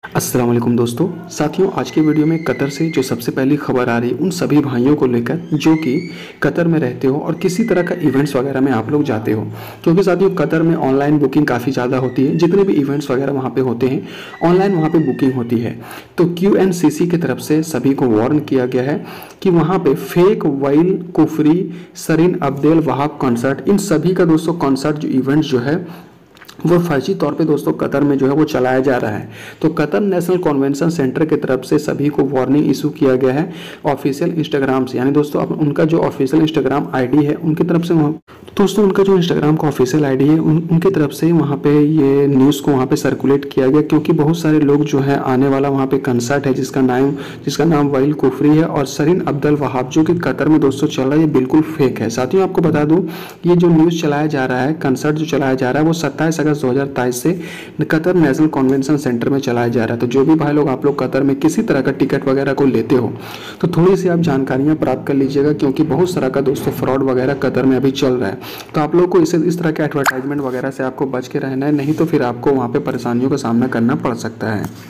अस्सलाम वालेकुम दोस्तों। साथियों, आज के वीडियो में कतर से जो सबसे पहली खबर आ रही है उन सभी भाइयों को लेकर जो कि कतर में रहते हो और किसी तरह का इवेंट्स वगैरह में आप लोग जाते हो। क्योंकि साथियों, कतर में ऑनलाइन बुकिंग काफ़ी ज़्यादा होती है। जितने भी इवेंट्स वगैरह वहाँ पे होते हैं ऑनलाइन वहाँ पे बुकिंग होती है। तो QNCC की तरफ से सभी को वार्न किया गया है कि वहाँ पे फेक वाइल कुफरी सरीन अब्देल वहाब कॉन्सर्ट, इन सभी का दोस्तों कॉन्सर्ट जो इवेंट जो है वो फर्जी तौर पे दोस्तों कतर में जो है वो चलाया जा रहा है। तो कतर नेशनल कन्वेंशन सेंटर की तरफ से सभी को वार्निंग इशू किया गया है ऑफिशियल इंस्टाग्राम से। यानी दोस्तों अब उनका जो ऑफिशियल इंस्टाग्राम आईडी है उनकी तरफ से दोस्तों उनका जो इंस्टाग्राम का ऑफिशियल आईडी है उनकी तरफ से वहाँ पे ये न्यूज़ को वहाँ पे सर्कुलेट किया गया। क्योंकि बहुत सारे लोग जो है आने वाला वहाँ पे कंसर्ट है जिसका नाम वाइल कुफरी है और सरीन अब्दुल वहाब जो कि कतर में दोस्तों चल रहा है, ये बिल्कुल फेक है। साथियों, आपको बता दूं ये जो न्यूज़ चलाया जा रहा है, कंसर्ट जो चलाया जा रहा है वो 27 अगस्त 2023 से कतर नेशनल कन्वेंशन सेंटर में चलाया जा रहा है। तो जो भी भाई लोग आप लोग कतर में किसी तरह का टिकट वगैरह को लेते हो तो थोड़ी सी आप जानकारियां प्राप्त कर लीजिएगा, क्योंकि बहुत सारा का दोस्तों फ्रॉड वगैरह कतर में अभी चल रहा है। तो आप लोग को इस तरह के एडवर्टाइजमेंट वगैरह से आपको बच के रहना है, नहीं तो फिर आपको वहाँ पे परेशानियों का सामना करना पड़ सकता है।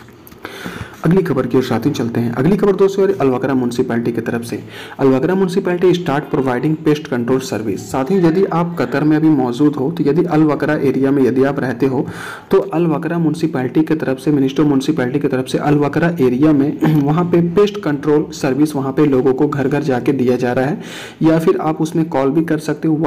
अगली खबर की ओर साथियों चलते हैं। अगली खबर दोस्तों अलवकरा म्यूनसिपैलिटी की तरफ से। Al Wakra municipality start providing pest control service. साथियों, यदि आप कतर में अभी मौजूद हो तो यदि अलवकरा एरिया में यदि आप रहते हो तो अलवकरा म्यूनसिपैलिटी की तरफ से, मिनिस्टर म्यूनसिपैलिटी की तरफ से अलवकरा एरिया में वहाँ पे पेस्ट कंट्रोल सर्विस वहाँ पे लोगों को घर घर जाके दिया जा रहा है। या फिर आप उसमें कॉल भी कर सकते हो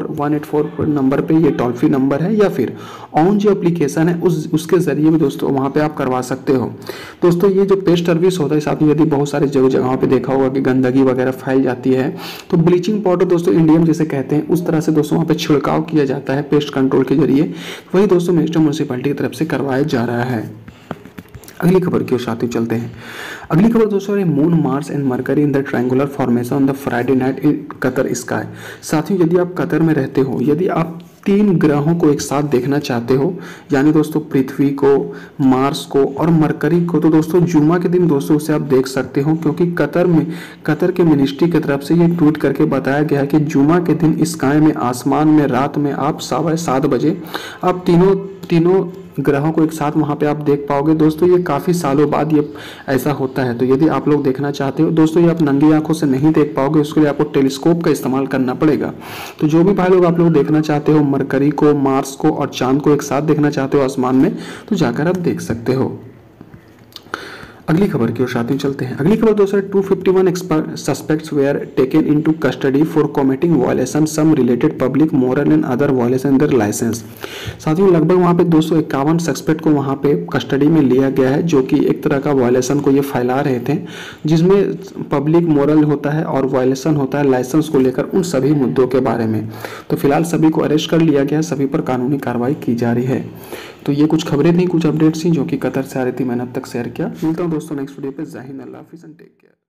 184 नंबर पे, ये टोल फ्री नंबर है। या फिर ऑन जो एप्लीकेशन है उसके जरिए भी दोस्तों वहाँ पे आप करवा सकते हो। दोस्तों ये जो पेस्ट सर्विस होता है साथियों, यदि बहुत सारे जगहों पे देखा होगा कि गंदगी वगैरह फैल जाती है तो ब्लीचिंग पाउडर दोस्तों इंडियम जिसे कहते हैं उस तरह से दोस्तों वहाँ पे छिड़काव किया जाता है पेस्ट कंट्रोल के जरिए। वही दोस्तों मिनिस्टर म्यूनसिपैलिटी की तरफ से करवाया जा रहा है। अगली खबर की ओर साथियों चलते हैं। अगली खबर दोस्तों है moon Mars and Mercury in the triangular formation on the Friday night in Qatar sky. साथियों, यदि आप कतर में रहते हो, यदि आप 3 ग्रहों को एक साथ देखना चाहते हो, यानी दोस्तों पृथ्वी को, मार्स को और मरकरी को, तो दोस्तों जुम्मा के दिन दोस्तों उसे आप देख सकते हो। क्योंकि कतर के मिनिस्ट्री की तरफ से ये ट्वीट करके बताया गया है कि जुम्मा के दिन स्काई में, आसमान में, रात में आप 7:15 बजे आप तीनों ग्रहों को एक साथ वहाँ पे आप देख पाओगे। दोस्तों ये काफ़ी सालों बाद ये ऐसा होता है। तो यदि आप लोग देखना चाहते हो दोस्तों, ये आप नंगी आंखों से नहीं देख पाओगे, उसके लिए आपको टेलीस्कोप का इस्तेमाल करना पड़ेगा। तो जो भी भाई लोग आप लोग देखना चाहते हो, मरकरी को, मार्स को और चांद को एक साथ देखना चाहते हो आसमान में, तो जाकर आप देख सकते हो। अगली खबर की ओर साथियों चलते हैं। अगली खबर दोस्तों 251 suspects were taken into custody for committing violation some related public moral and other violation their license. साथियों, लगभग वहाँ पे 251 सस्पेक्ट को वहाँ पे कस्टडी में लिया गया है, जो कि एक तरह का वायलेशन को ये फैला रहे थे, जिसमें पब्लिक मोरल होता है और वायलेशन होता है लाइसेंस को लेकर, उन सभी मुद्दों के बारे में। तो फिलहाल सभी को अरेस्ट कर लिया गया, सभी पर कानूनी कार्रवाई की जा रही है। तो ये कुछ खबरें थी, कुछ अपडेट्स थी जो कि कतर से आ रही थी, मैंने अब तक शेयर किया। मिलता हूँ दोस्तों नेक्स्ट वीडियो पे। जय हिंद, अल्लाह हाफिज़ एंड टेक केयर।